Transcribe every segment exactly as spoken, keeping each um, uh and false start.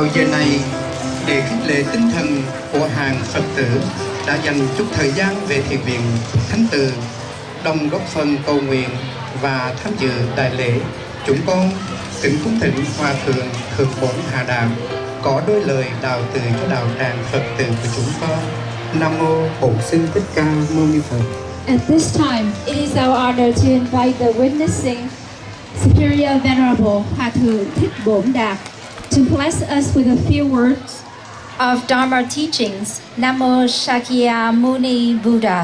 Vào giờ này, để khích lệ tinh thần của hàng Phật tử đã dành chút thời gian về thiền viện Thánh Từ, đồng góp phần cầu nguyện và tham dự đại lễ, chúng con kính cung thỉnh Hòa Thượng Thượng Bổn Hạ Đạo có đôi lời đào từ cho đạo tràng Phật tử của chúng con. Nam mô Bổn Sư Thích Ca Mâu Ni Phật. At this time, it is our honor to invite the witnessing Superior Venerable Hòa Thượng Thích Bổn Đạt to bless us with a few words of Dharma teachings. Nam mô Shakyamuni Buddha.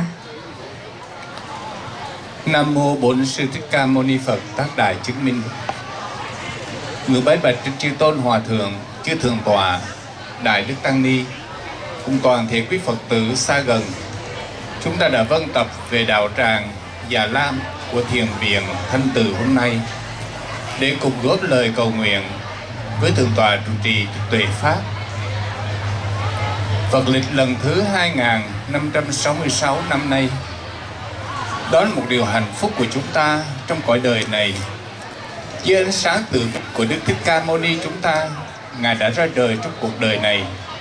Nam mô Bổn Sư Thích Ca Mâu Ni Phật. Tác đại chứng minh. Ngự bái bạch chư tôn hòa thượng, chư thượng tọa, đại đức tăng ni, cùng toàn thể quý Phật tử xa gần. Chúng ta đã vâng tập về đạo tràng Già Lam của thiền viện Thanh Từ hôm nay để cùng góp lời cầu nguyện với thượng tọa trụ trì Tuệ Pháp. Phật lịch lần thứ hai nghìn năm trăm sáu mươi sáu năm nay. Đó là một điều hạnh phúc của chúng ta trong cõi đời này. Dưới ánh sáng từ của Đức Thích Ca Mâu Ni chúng ta, Ngài đã ra đời trong cuộc đời này.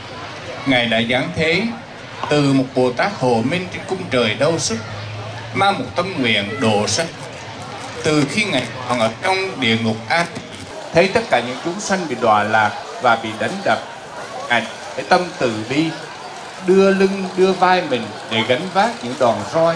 Ngài đã giáng thế từ một Bồ Tát Hồ Minh trên cung trời Đâu Sức, mang một tâm nguyện độ sanh. Từ khi Ngài còn ở trong địa ngục A Tỳ, thấy tất cả những chúng sanh bị đọa lạc và bị đánh đập, Ngài để tâm từ bi, đưa lưng đưa vai mình để gánh vác những đòn roi,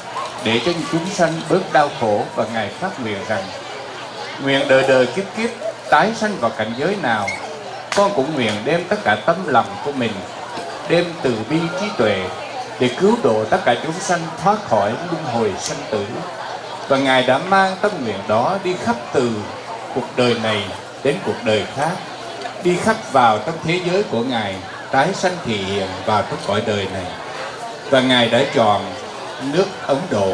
để cho những chúng sanh bớt đau khổ. Và Ngài phát nguyện rằng: nguyện đời đời kiếp kiếp tái sanh vào cảnh giới nào, con cũng nguyện đem tất cả tấm lòng của mình, đem từ bi trí tuệ để cứu độ tất cả chúng sanh thoát khỏi luân hồi sanh tử. Và Ngài đã mang tâm nguyện đó đi khắp từ cuộc đời này đến cuộc đời khác, đi khắp vào trong thế giới của Ngài, tái sanh thị hiện vào trong cõi đời này. Và Ngài đã chọn nước Ấn Độ,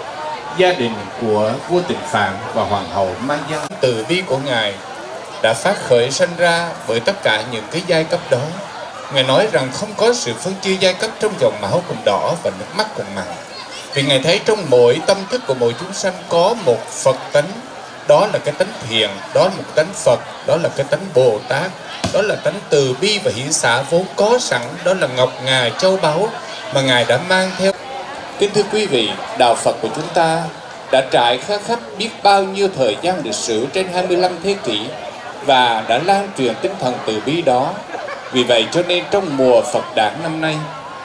gia đình của vua Tịnh Phạn và hoàng hậu Maya. Từ bi của Ngài đã phát khởi sanh ra bởi tất cả những cái giai cấp đó. Ngài nói rằng không có sự phân chia giai cấp trong dòng máu cùng đỏ và nước mắt cùng mặn. Vì Ngài thấy trong mỗi tâm thức của mỗi chúng sanh có một Phật tánh. Đó là cái tánh thiện, đó là một tánh Phật, đó là cái tánh Bồ Tát, đó là tánh từ bi và hỷ xả vốn có sẵn. Đó là ngọc ngà châu báu mà Ngài đã mang theo. Kính thưa quý vị, đạo Phật của chúng ta đã trải khá khắp biết bao nhiêu thời gian lịch sử trên hai mươi lăm thế kỷ và đã lan truyền tinh thần từ bi đó. Vì vậy cho nên trong mùa Phật đản năm nay,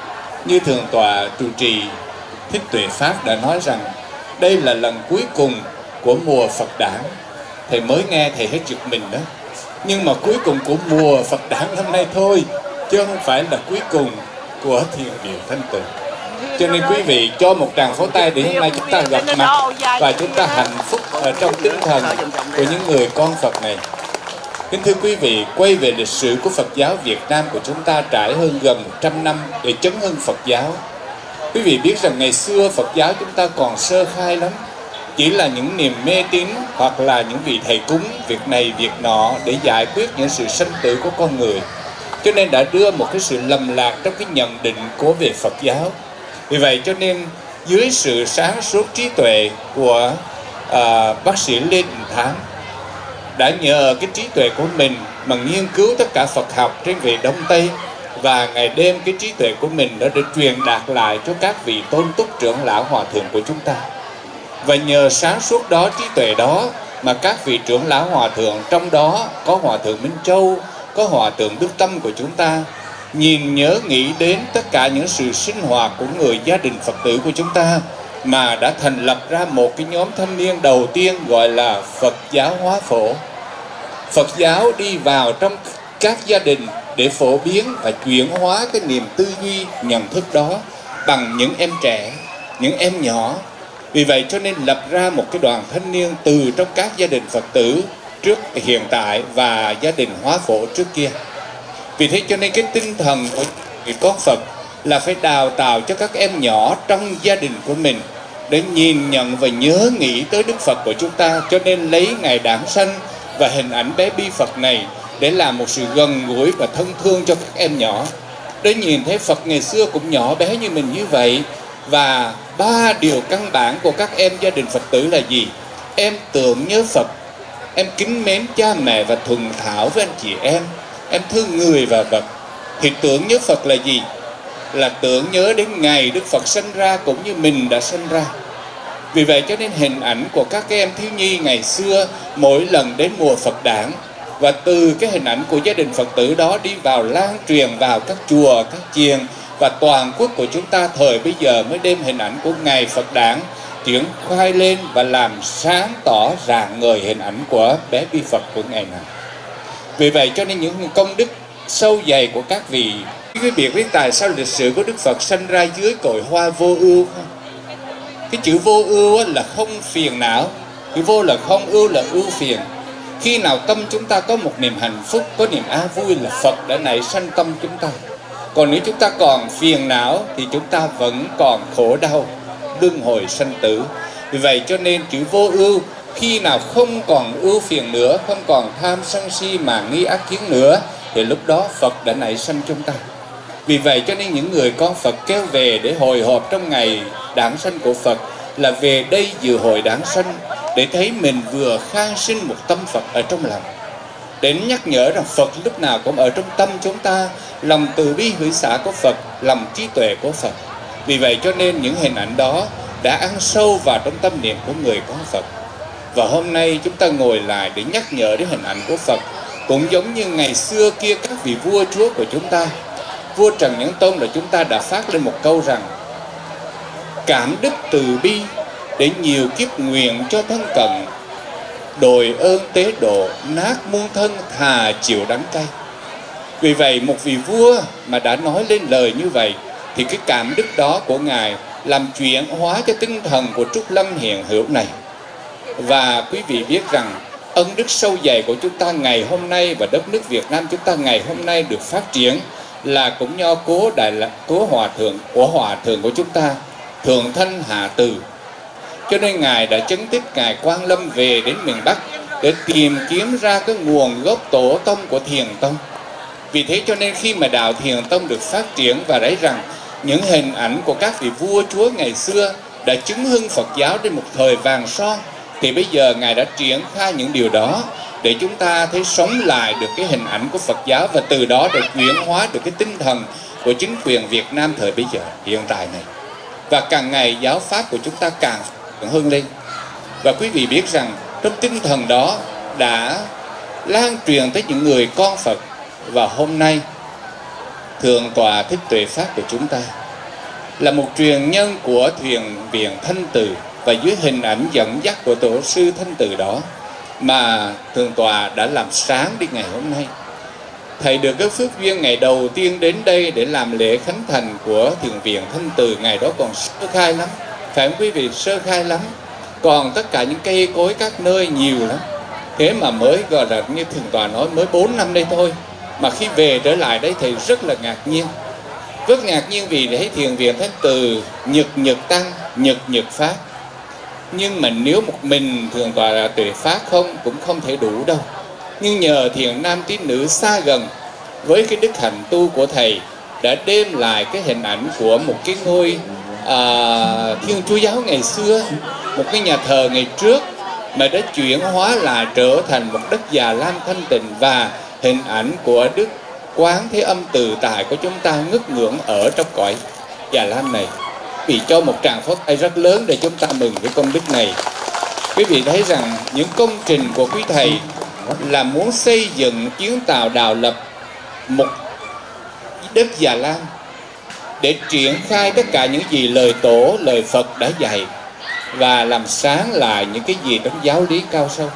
như Thượng tọa trụ trì Thích Tuệ Pháp đã nói rằng đây là lần cuối cùng của mùa Phật đản. Thầy mới nghe thầy hết giật mình đó. Nhưng mà cuối cùng của mùa Phật đản năm nay thôi, chứ không phải là cuối cùng của thiền viện Thanh Từ. Cho nên quý vị cho một tràng pháo tay để hôm nay chúng ta gặp mặt và chúng ta hạnh phúc ở trong tinh thần của những người con Phật này. Kính thưa quý vị, quay về lịch sử của Phật giáo Việt Nam của chúng ta trải hơn gần một trăm năm để chấn hưng Phật giáo. Quý vị biết rằng ngày xưa Phật giáo chúng ta còn sơ khai lắm. Chỉ là những niềm mê tín hoặc là những vị thầy cúng việc này việc nọ để giải quyết những sự sanh tử của con người. Cho nên đã đưa một cái sự lầm lạc trong cái nhận định của về Phật giáo. Vì vậy cho nên dưới sự sáng suốt trí tuệ của à, bác sĩ Lê Đình Thám đã nhờ cái trí tuệ của mình mà nghiên cứu tất cả Phật học trên về Đông Tây, và Ngài đem cái trí tuệ của mình đó để truyền đạt lại cho các vị tôn túc trưởng lão hòa thượng của chúng ta. Và nhờ sáng suốt đó, trí tuệ đó mà các vị trưởng lão hòa thượng, trong đó có hòa thượng Minh Châu, có hòa thượng Đức Tâm của chúng ta, nhìn nhớ nghĩ đến tất cả những sự sinh hoạt của người gia đình Phật tử của chúng ta, mà đã thành lập ra một cái nhóm thanh niên đầu tiên gọi là Phật giáo hóa phổ. Phật giáo đi vào trong các gia đình để phổ biến và chuyển hóa cái niềm tư duy, nhận thức đó bằng những em trẻ, những em nhỏ. Vì vậy cho nên lập ra một cái đoàn thanh niên từ trong các gia đình Phật tử trước hiện tại và gia đình hóa phổ trước kia. Vì thế cho nên cái tinh thần của người con Phật là phải đào tạo cho các em nhỏ trong gia đình của mình để nhìn nhận và nhớ nghĩ tới Đức Phật của chúng ta. Cho nên lấy ngày đản sanh và hình ảnh bé Bi Phật này để làm một sự gần gũi và thân thương cho các em nhỏ. Để nhìn thấy Phật ngày xưa cũng nhỏ bé như mình như vậy. Và ba điều căn bản của các em gia đình Phật tử là gì? Em tưởng nhớ Phật, em kính mến cha mẹ và thuần thảo với anh chị em, em thương người và vật, thì tưởng nhớ Phật là gì? Là tưởng nhớ đến ngày Đức Phật sinh ra cũng như mình đã sinh ra. Vì vậy cho nên hình ảnh của các cái em thiếu nhi ngày xưa mỗi lần đến mùa Phật đản, và từ cái hình ảnh của gia đình Phật tử đó đi vào lan truyền vào các chùa, các chiền, và toàn quốc của chúng ta thời bây giờ mới đem hình ảnh của ngày Phật đản triển khai lên và làm sáng tỏ rạng ngời hình ảnh của bé Vi Phật của ngày nào. Vì vậy cho nên những công đức sâu dày của các vị, quý vị biết tại sao lịch sử của Đức Phật sinh ra dưới cội hoa vô ưu không? Cái chữ vô ưu là không phiền não, cái vô là không, ưu là ưu phiền. Khi nào tâm chúng ta có một niềm hạnh phúc, có niềm an vui là Phật đã nảy sanh tâm chúng ta. Còn nếu chúng ta còn phiền não thì chúng ta vẫn còn khổ đau, luân hồi sanh tử. Vì vậy cho nên chữ vô ưu, khi nào không còn ưu phiền nữa, không còn tham sân si mà nghi ác kiến nữa, thì lúc đó Phật đã nảy sanh chúng ta. Vì vậy cho nên những người con Phật kéo về để hồi hộp trong ngày đản sanh của Phật là về đây dự hội đản sanh, để thấy mình vừa khai sinh một tâm Phật ở trong lòng, để nhắc nhở rằng Phật lúc nào cũng ở trong tâm chúng ta, lòng từ bi hỷ xả của Phật, lòng trí tuệ của Phật. Vì vậy cho nên những hình ảnh đó đã ăn sâu vào trong tâm niệm của người con Phật. Và hôm nay chúng ta ngồi lại để nhắc nhở đến hình ảnh của Phật, cũng giống như ngày xưa kia các vị vua chúa của chúng ta. Vua Trần Nhân Tông là chúng ta đã phát lên một câu rằng: cảm đức từ bi để nhiều kiếp nguyện cho thân cận, đồi ơn tế độ nát muôn thân thà chịu đắng cay. Vì vậy một vị vua mà đã nói lên lời như vậy thì cái cảm đức đó của Ngài làm chuyển hóa cho tinh thần của Trúc Lâm hiện hữu này. Và quý vị biết rằng ân đức sâu dày của chúng ta ngày hôm nay và đất nước Việt Nam chúng ta ngày hôm nay được phát triển là cũng do cố đại là cố hòa thượng của hòa thượng của chúng ta, Thượng Thanh Hạ Từ. Cho nên Ngài đã chấn tích Ngài Quang Lâm về đến miền Bắc để tìm kiếm ra cái nguồn gốc tổ tông của Thiền Tông. Vì thế cho nên khi mà đạo Thiền Tông được phát triển và thấy rằng những hình ảnh của các vị vua chúa ngày xưa đã chứng hưng Phật giáo đến một thời vàng son, thì bây giờ Ngài đã triển khai những điều đó để chúng ta thấy sống lại được cái hình ảnh của Phật giáo, và từ đó để chuyển hóa được cái tinh thần của chính quyền Việt Nam thời bây giờ hiện tại này. Và càng ngày giáo pháp của chúng ta càng hưng lên. Và quý vị biết rằng trong tinh thần đó đã lan truyền tới những người con Phật. Và hôm nay Thượng tọa Thích Tuệ Phát của chúng ta là một truyền nhân của Thiền viện Thanh Từ, và dưới hình ảnh dẫn dắt của tổ sư Thanh Từ đó mà Thượng tọa đã làm sáng đi ngày hôm nay. Thầy được cái phước duyên ngày đầu tiên đến đây để làm lễ khánh thành của Thiền viện Thanh Từ. Ngày đó còn sơ khai lắm, phải không quý vị? Sơ khai lắm. Còn tất cả những cây cối các nơi nhiều lắm. Thế mà mới gọi là như Thượng tọa nói mới bốn năm đây thôi, mà khi về trở lại đấy thầy rất là ngạc nhiên. Rất ngạc nhiên vì thấy Thiền viện Thanh Từ nhật nhật tăng, nhật nhật phát. Nhưng mà nếu một mình Thượng tọa là Tuệ Phát không cũng không thể đủ đâu. Nhưng nhờ thiền nam tín nữ xa gần với cái đức hạnh tu của thầy đã đem lại cái hình ảnh của một cái ngôi à, Thiên Chúa giáo ngày xưa, một cái nhà thờ ngày trước mà đã chuyển hóa lại trở thành một đất Già Lam thanh tịnh, và hình ảnh của Đức Quán Thế Âm Từ Tại của chúng ta ngất ngưỡng ở trong cõi Già Lam này. Vì cho một tràng pháo tay rất lớn để chúng ta mừng cái công đức này. Quý vị thấy rằng những công trình của quý thầy là muốn xây dựng kiến tạo đào lập một đất Già Lam để triển khai tất cả những gì lời tổ, lời Phật đã dạy, và làm sáng lại những cái gì trong giáo lý cao sâu.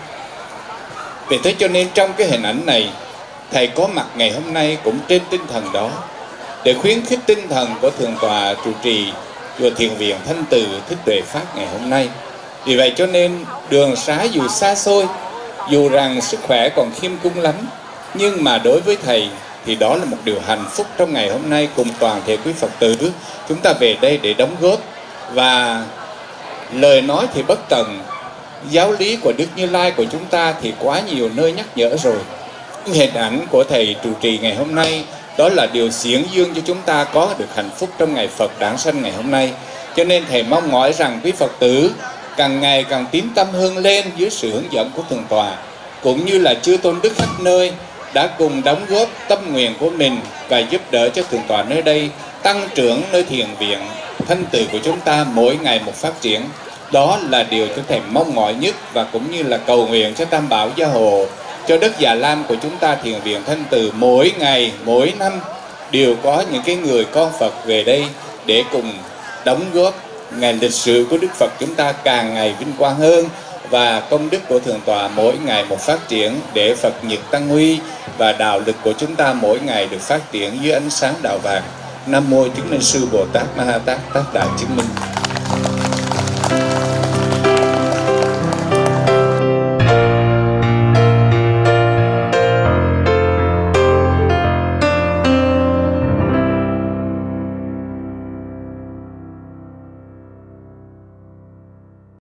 Vì thế cho nên trong cái hình ảnh này, thầy có mặt ngày hôm nay cũng trên tinh thần đó, để khuyến khích tinh thần của Thượng tọa trụ trì chùa Thiền viện Thanh Từ Thích Tuệ Phát ngày hôm nay. Vì vậy cho nên đường xá dù xa xôi, dù rằng sức khỏe còn khiêm cung lắm, nhưng mà đối với thầy thì đó là một điều hạnh phúc trong ngày hôm nay. Cùng toàn thể quý Phật tử chúng ta về đây để đóng góp. Và lời nói thì bất tận, giáo lý của Đức Như Lai của chúng ta thì quá nhiều nơi nhắc nhở rồi. Hình ảnh của thầy trụ trì ngày hôm nay đó là điều xiển dương cho chúng ta có được hạnh phúc trong ngày Phật đản sanh ngày hôm nay. Cho nên thầy mong mỏi rằng quý Phật tử càng ngày càng tín tâm hơn lên dưới sự hướng dẫn của Thượng tọa, cũng như là chư tôn đức khắp nơi đã cùng đóng góp tâm nguyện của mình và giúp đỡ cho thượng tọa nơi đây tăng trưởng nơi thiền viện Thanh Từ của chúng ta mỗi ngày một phát triển. Đó là điều chúng thầy mong mỏi nhất, và cũng như là cầu nguyện cho Tam Bảo Gia Hộ, cho đất Già Lam của chúng ta, thiền viện Thanh Từ mỗi ngày, mỗi năm đều có những cái người con Phật về đây để cùng đóng góp ngày lịch sử của Đức Phật chúng ta càng ngày vinh quang hơn, và công đức của thượng tọa mỗi ngày một phát triển, để Phật nhiệt tăng huy và đạo lực của chúng ta mỗi ngày được phát triển dưới ánh sáng đạo vàng. Nam mô Chứng Minh Sư Bồ Tát Ma Ha Tát Tác Đại Chứng Minh.